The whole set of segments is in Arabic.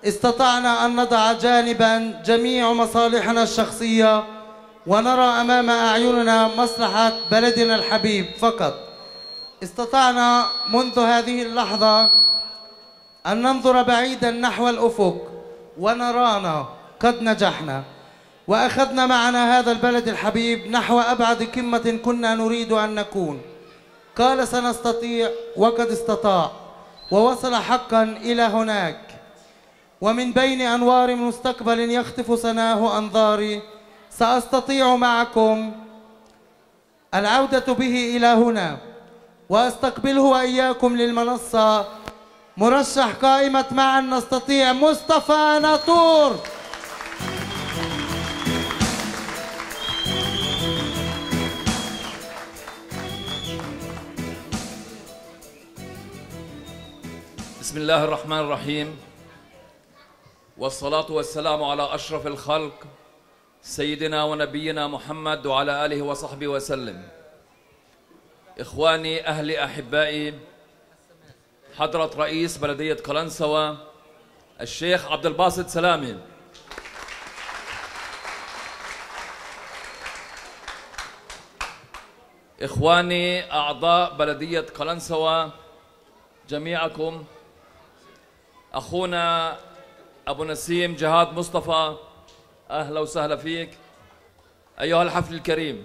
استطعنا أن نضع جانبا جميع مصالحنا الشخصية ونرى أمام أعيننا مصلحة بلدنا الحبيب فقط. استطعنا منذ هذه اللحظة أن ننظر بعيدا نحو الأفق ونرانا قد نجحنا وأخذنا معنا هذا البلد الحبيب نحو أبعد قمة كنا نريد أن نكون. قال سنستطيع وقد استطاع ووصل حقا إلى هناك. ومن بين أنوار مستقبل يخطف سناه أنظاري سأستطيع معكم العودة به إلى هنا وأستقبله وإياكم للمنصة مرشح قائمة معا نستطيع مصطفى ناطور. بسم الله الرحمن الرحيم، والصلاة والسلام على أشرف الخلق سيدنا ونبينا محمد وعلى آله وصحبه وسلم. إخواني أهلي أحبائي، حضرة رئيس بلدية قلنسوة الشيخ عبد الباسط سلامي، إخواني أعضاء بلدية قلنسوة جميعكم، أخونا أبو نسيم جهاد مصطفى، أهلا وسهلا فيك أيها الحفل الكريم.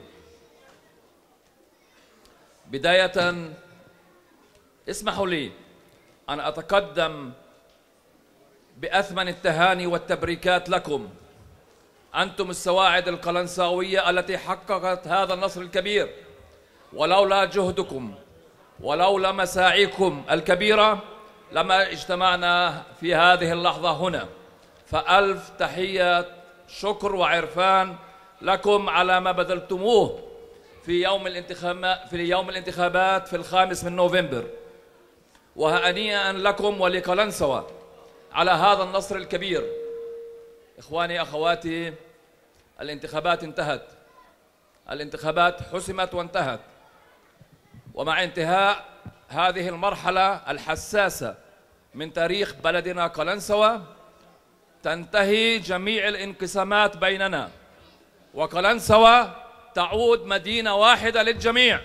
بداية اسمحوا لي أن أتقدم بأثمن التهاني والتبريكات لكم، أنتم السواعد القلنساوية التي حققت هذا النصر الكبير. ولولا جهدكم ولولا مساعيكم الكبيرة لما اجتمعنا في هذه اللحظة هنا. فألف تحية شكر وعرفان لكم على ما بذلتموه في يوم الانتخابات في 5 نوفمبر. وهنيئا لكم ولقلنسوة على هذا النصر الكبير. إخواني أخواتي، الانتخابات انتهت، الانتخابات حسمت وانتهت، ومع انتهاء هذه المرحلة الحساسة من تاريخ بلدنا قلنسوة تنتهي جميع الانقسامات بيننا، وقلنسوة تعود مدينة واحدة للجميع.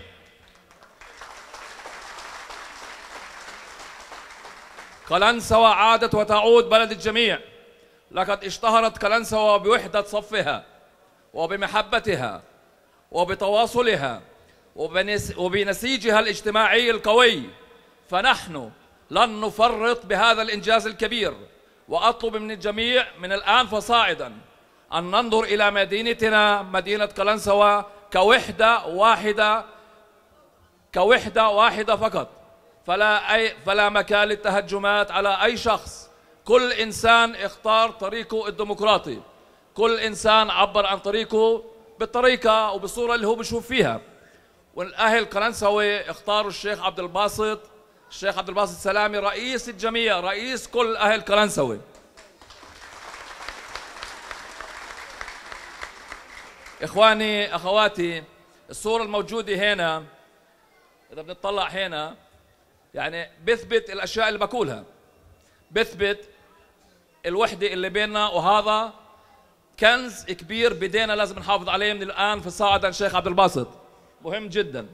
قلنسوة عادت وتعود بلد الجميع. لقد اشتهرت قلنسوة بوحدة صفها وبمحبتها وبتواصلها وبنسيجها الاجتماعي القوي، فنحن لن نفرط بهذا الإنجاز الكبير. وأطلب من الجميع من الآن فصاعدا أن ننظر إلى مدينتنا مدينة قلنسوة كوحدة واحدة فقط، فلا مكان للتهجمات على أي شخص. كل إنسان اختار طريقه الديمقراطي، كل إنسان عبر عن طريقه بالطريقة وبالصورة اللي هو بيشوف فيها. والأهل قلنسوة اختاروا الشيخ عبد الباسط سلامي رئيس الجميع، رئيس كل أهل قلنسوة. إخواني أخواتي، الصورة الموجودة هنا إذا بنطلع هنا يعني بثبت الأشياء اللي بقولها، بثبت الوحدة اللي بيننا، وهذا كنز كبير بدينا لازم نحافظ عليه من الآن فصاعدا. الشيخ عبد الباسط مهم جدا.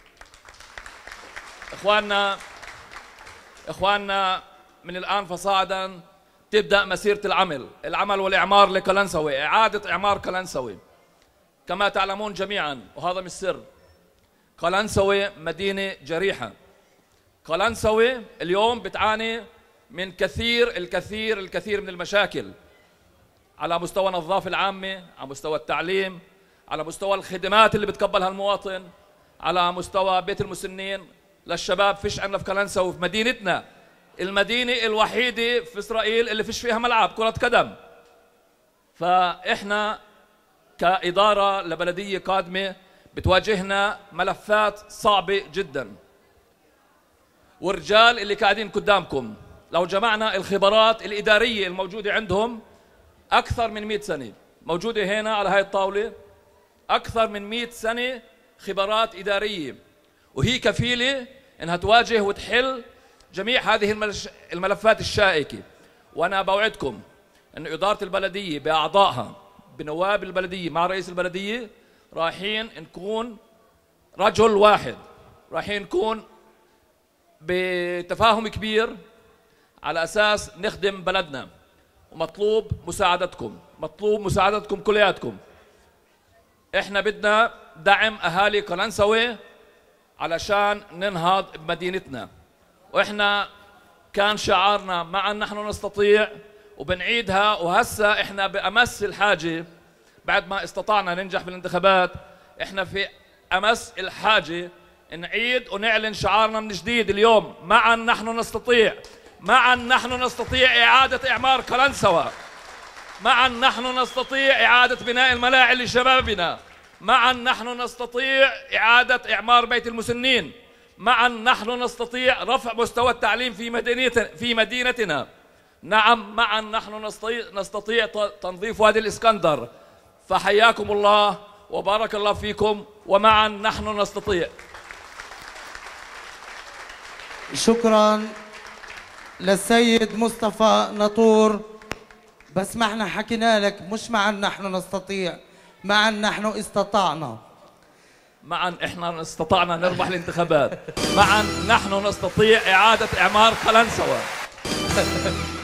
إخواننا من الآن فصاعدا تبدأ مسيرة العمل والإعمار لقلنسوة، إعادة إعمار قلنسوة. كما تعلمون جميعا وهذا مش سر، قلنسوة مدينة جريحة. قلنسوة اليوم بتعاني من الكثير من المشاكل على مستوى النظافة العامة، على مستوى التعليم، على مستوى الخدمات اللي بتقبلها المواطن، على مستوى بيت المسنين للشباب. فيش عندنا في قلنسوة في مدينتنا المدينة الوحيدة في إسرائيل اللي فيش فيها ملعب كرة قدم. فإحنا كإدارة لبلدية قادمة بتواجهنا ملفات صعبة جدا، والرجال اللي قاعدين قدامكم لو جمعنا الخبرات الإدارية الموجودة عندهم أكثر من 100 سنة موجودة هنا على هاي الطاولة، أكثر من 100 سنة خبرات إدارية، وهي كفيلة إنها تواجه وتحل جميع هذه الملفات الشائكة. وأنا بوعدكم أن إدارة البلدية بأعضائها بنواب البلدية مع رئيس البلدية رايحين نكون رجل واحد، رايحين نكون بتفاهم كبير على أساس نخدم بلدنا. ومطلوب مساعدتكم، مطلوب مساعدتكم كلياتكم. احنا بدنا دعم أهالي قلنسوة علشان ننهض بمدينتنا، واحنا كان شعارنا معا نحن نستطيع، وبنعيدها. وهسا احنا بأمس الحاجة بعد ما استطعنا ننجح بالانتخابات، احنا في أمس الحاجة نعيد ونعلن شعارنا من جديد اليوم: معا نحن نستطيع، معا نحن نستطيع إعادة إعمار قلنسوة، معا نحن نستطيع إعادة بناء الملاعب لشبابنا، معا نحن نستطيع إعادة إعمار بيت المسنين، معا نحن نستطيع رفع مستوى التعليم في مدينتنا. نعم، معا نحن نستطيع تنظيف وادي الإسكندر. فحياكم الله وبارك الله فيكم، ومعا نحن نستطيع. شكرا للسيد مصطفى ناطور. بس ما احنا حكينا لك مش معا نحن نستطيع، معا نحن استطعنا. معا احنا استطعنا نربح الانتخابات، معا نحن نستطيع إعادة إعمار قلنسوة.